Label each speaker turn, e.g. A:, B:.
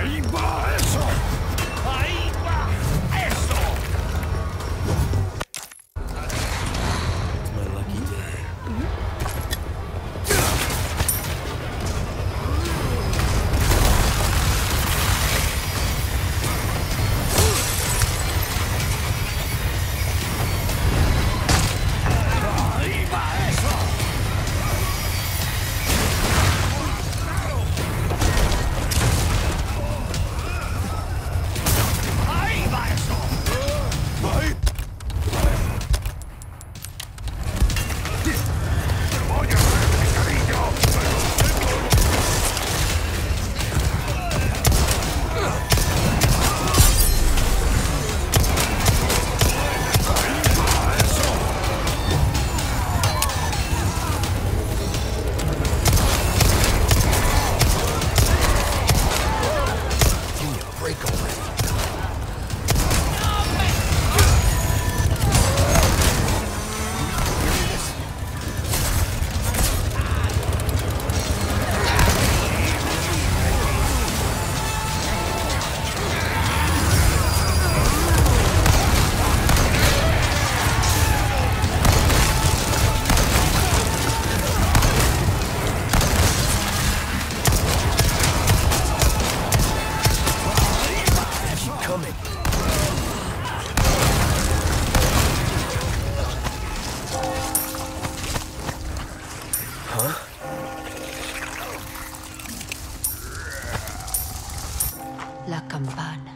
A: ¡Ahí va eso! ¡Ahí va eso!
B: It's my lucky day.
A: ¡Ahí va eso! ¡Ahí va eso! ¡Ahí! ¡Voy a verte, cariño!
B: Give me a break already. Keep coming. Huh?
C: La campana.